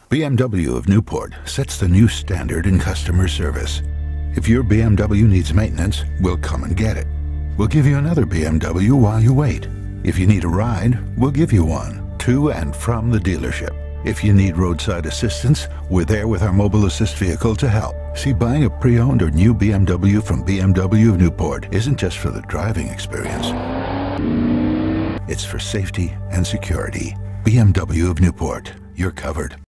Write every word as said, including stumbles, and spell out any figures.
B M W of Newport sets the new standard in customer service. If your B M W needs maintenance, we'll come and get it. We'll give you another B M W while you wait. If you need a ride, we'll give you one, to and from the dealership. If you need roadside assistance, we're there with our mobile assist vehicle to help. See, buying a pre-owned or new B M W from B M W of Newport isn't just for the driving experience. It's for safety and security. B M W of Newport. You're covered.